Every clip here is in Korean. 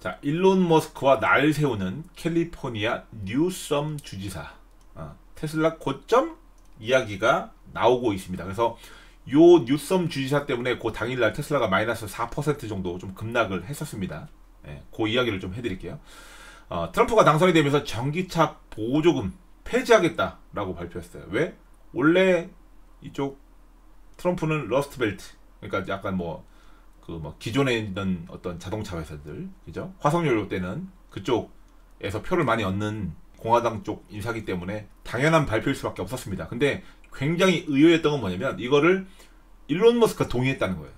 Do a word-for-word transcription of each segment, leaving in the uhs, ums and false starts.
자, 일론 머스크와 날 세우는 캘리포니아 뉴섬 주지사, 어, 테슬라 고점 이야기가 나오고 있습니다. 그래서 요 뉴섬 주지사 때문에 그 당일날 테슬라가 마이너스 사 퍼센트 정도 좀 급락을 했었습니다. 예, 그 이야기를 좀 해드릴게요. 어, 트럼프가 당선이 되면서 전기차 보조금 폐지하겠다라고 발표했어요. 왜? 원래 이쪽 트럼프는 러스트벨트, 그러니까 약간 뭐 그 뭐 기존에 있는 어떤 자동차 회사들, 그죠? 화석연료 때는 그쪽에서 표를 많이 얻는 공화당 쪽 인사기 때문에 당연한 발표일 수밖에 없었습니다. 근데 굉장히 의외였던 건 뭐냐면 이거를 일론 머스크가 동의했다는 거예요.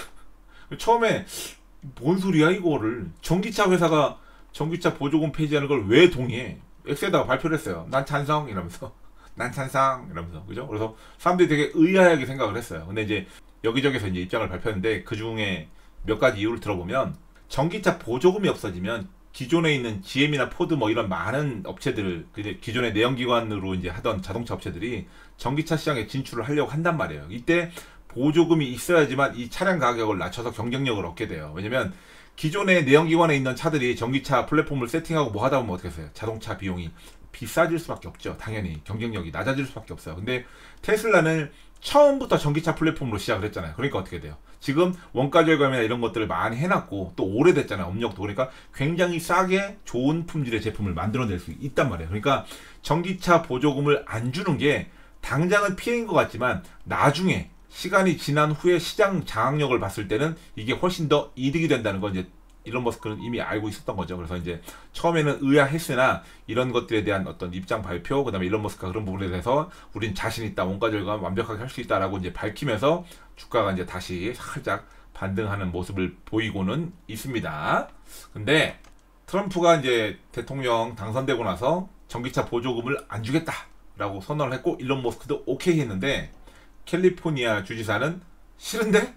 처음에 뭔 소리야 이거를, 전기차 회사가 전기차 보조금 폐지하는 걸 왜 동의해? 엑스에다가 발표를 했어요. 난 찬성 이러면서 난 찬성 이러면서, 그죠? 그래서 사람들이 되게 의아하게 생각을 했어요. 근데 이제 여기저기서 이제 입장을 발표했는데 그 중에 몇 가지 이유를 들어보면 전기차 보조금이 없어지면 기존에 있는 지엠이나 포드 뭐 이런 많은 업체들, 기존의 내연기관으로 이제 하던 자동차 업체들이 전기차 시장에 진출을 하려고 한단 말이에요. 이때 보조금이 있어야지만 이 차량 가격을 낮춰서 경쟁력을 얻게 돼요. 왜냐면 기존의 내연기관에 있는 차들이 전기차 플랫폼을 세팅하고 뭐 하다 보면 어떻게 했어요? 자동차 비용이 비싸질 수밖에 없죠. 당연히 경쟁력이 낮아질 수밖에 없어요. 근데 테슬라는 처음부터 전기차 플랫폼으로 시작을 했잖아요. 그러니까 어떻게 돼요? 지금 원가 절감이나 이런 것들을 많이 해놨고 또 오래됐잖아요. 업력도. 그러니까 굉장히 싸게 좋은 품질의 제품을 만들어낼 수 있단 말이에요. 그러니까 전기차 보조금을 안 주는 게 당장은 피해인 것 같지만 나중에 시간이 지난 후에 시장 장악력을 봤을 때는 이게 훨씬 더 이득이 된다는 건 이제 일론 머스크는 이미 알고 있었던 거죠. 그래서 이제 처음에는 의아했으나 이런 것들에 대한 어떤 입장 발표, 그 다음에 일론 머스크가 그런 부분에 대해서 우린 자신 있다, 원가 절감 완벽하게 할 수 있다라고 이제 밝히면서 주가가 이제 다시 살짝 반등하는 모습을 보이고는 있습니다. 근데 트럼프가 이제 대통령 당선되고 나서 전기차 보조금을 안 주겠다라고 선언을 했고 일론 머스크도 오케이 했는데 캘리포니아 주지사는 싫은데?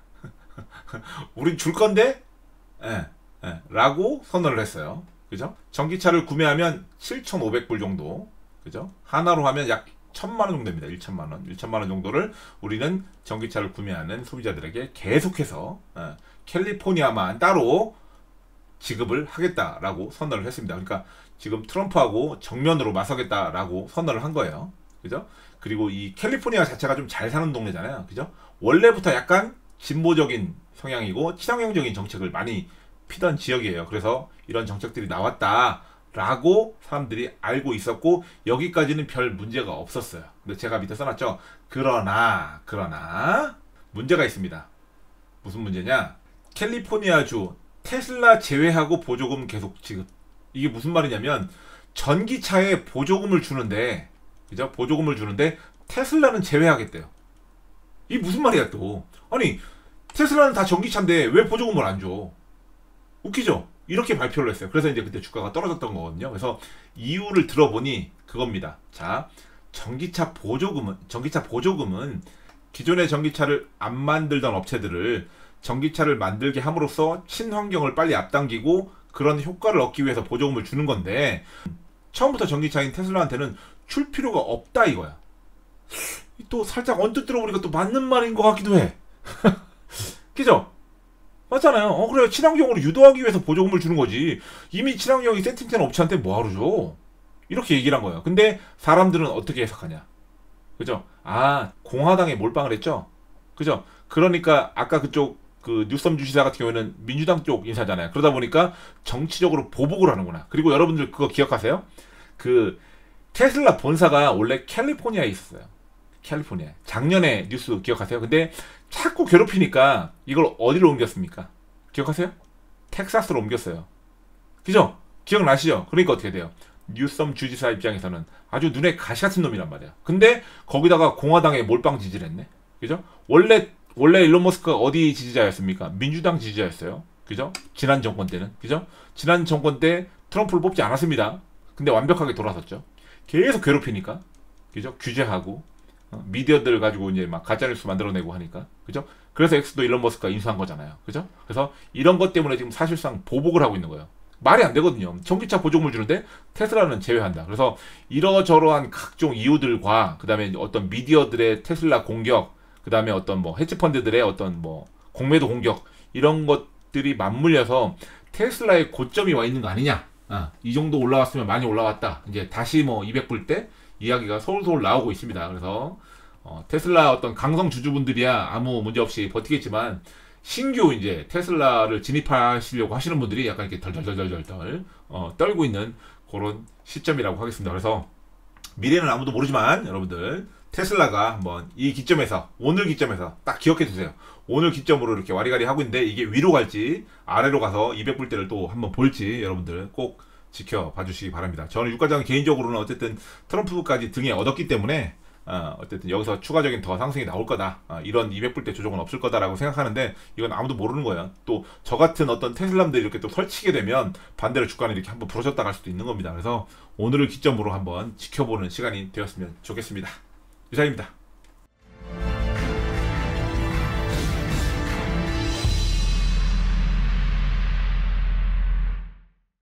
우린 줄 건데? 예, 예, 라고 선언을 했어요. 그죠? 전기차를 구매하면 칠천오백 불 정도, 그죠? 하나로 하면 약 천만 원 정도 됩니다. 천만 원. 천만 원 정도를 우리는 전기차를 구매하는 소비자들에게 계속해서 예, 캘리포니아만 따로 지급을 하겠다라고 선언을 했습니다. 그러니까 지금 트럼프하고 정면으로 맞서겠다라고 선언을 한 거예요. 그죠? 그리고 이 캘리포니아 자체가 좀 잘 사는 동네잖아요. 그죠? 원래부터 약간 진보적인 성향이고 친환경적인 정책을 많이 피던 지역이에요. 그래서 이런 정책들이 나왔다라고 사람들이 알고 있었고 여기까지는 별 문제가 없었어요. 근데 제가 밑에 써놨죠. 그러나 그러나 문제가 있습니다. 무슨 문제냐? 캘리포니아주 테슬라 제외하고 보조금 계속 지급. 이게 무슨 말이냐면 전기차에 보조금을 주는데, 그죠? 보조금을 주는데 테슬라는 제외하겠대요. 이게 무슨 말이야 또? 아니 테슬라는 다 전기차인데 왜 보조금을 안 줘? 웃기죠? 이렇게 발표를 했어요. 그래서 이제 그때 주가가 떨어졌던 거거든요. 그래서 이유를 들어보니 그겁니다. 자, 전기차 보조금은 전기차 보조금은 기존의 전기차를 안 만들던 업체들을 전기차를 만들게 함으로써 친환경을 빨리 앞당기고 그런 효과를 얻기 위해서 보조금을 주는 건데 처음부터 전기차인 테슬라한테는 줄 필요가 없다 이거야. 또 살짝 언뜻 들어보니까 또 맞는 말인 것 같기도 해. 그죠? 맞잖아요. 어 그래 친환경으로 유도하기 위해서 보조금을 주는 거지. 이미 친환경이 세팅된 업체한테 뭐하러 줘? 이렇게 얘기를 한 거예요. 근데 사람들은 어떻게 해석하냐? 그죠? 아 공화당에 몰빵을 했죠? 그죠? 그러니까 아까 그쪽 그 뉴섬 주지사 같은 경우에는 민주당 쪽 인사잖아요. 그러다 보니까 정치적으로 보복을 하는구나. 그리고 여러분들 그거 기억하세요? 그 테슬라 본사가 원래 캘리포니아에 있었어요. 캘리포니아. 작년에 뉴스 기억하세요? 근데 자꾸 괴롭히니까 이걸 어디로 옮겼습니까? 기억하세요? 텍사스로 옮겼어요. 그죠? 기억나시죠? 그러니까 어떻게 돼요? 뉴섬 주지사 입장에서는 아주 눈에 가시 같은 놈이란 말이야. 근데 거기다가 공화당에 몰빵 지지를 했네. 그죠? 원래 원래 일론 머스크가 어디 지지자였습니까? 민주당 지지자였어요. 그죠? 지난 정권 때는. 그죠? 지난 정권 때 트럼프를 뽑지 않았습니다. 근데 완벽하게 돌아섰죠. 계속 괴롭히니까. 그죠? 규제하고 어, 미디어들 가지고 이제 막 가짜뉴스 만들어내고 하니까. 그죠? 그래서 X도 일론 머스크가 인수한 거잖아요. 그죠? 그래서 이런 것 때문에 지금 사실상 보복을 하고 있는 거예요. 말이 안 되거든요. 전기차 보조금을 주는데 테슬라는 제외한다. 그래서 이러저러한 각종 이유들과 그 다음에 어떤 미디어들의 테슬라 공격, 그 다음에 어떤 뭐 헤지펀드들의 어떤 뭐 공매도 공격 이런 것들이 맞물려서 테슬라의 고점이 와 있는 거 아니냐. 아, 이 정도 올라왔으면 많이 올라왔다. 이제 다시 뭐 이백 불대 이야기가 서울서울 나오고 있습니다. 그래서 어, 테슬라 어떤 강성 주주분들이야 아무 문제 없이 버티겠지만 신규 이제 테슬라를 진입하시려고 하시는 분들이 약간 이렇게 덜덜덜덜덜 어, 떨고 있는 그런 시점이라고 하겠습니다. 그래서 미래는 아무도 모르지만 여러분들 테슬라가 한번 이 기점에서 오늘 기점에서 딱 기억해 두세요. 오늘 기점으로 이렇게 와리가리 하고 있는데 이게 위로 갈지 아래로 가서 이백 불대를 또 한번 볼지 여러분들 꼭 지켜봐 주시기 바랍니다. 저는 유가장 개인적으로는 어쨌든 트럼프까지 등에 얻었기 때문에 어, 어쨌든 여기서 추가적인 더 상승이 나올 거다. 어, 이런 이백 불대 조정은 없을 거다라고 생각하는데 이건 아무도 모르는 거예요. 또 저 같은 어떤 테슬라들이 이렇게 또 설치게 되면 반대로 주가는 이렇게 한번 부러졌다 갈 수도 있는 겁니다. 그래서 오늘을 기점으로 한번 지켜보는 시간이 되었으면 좋겠습니다. 이상입니다.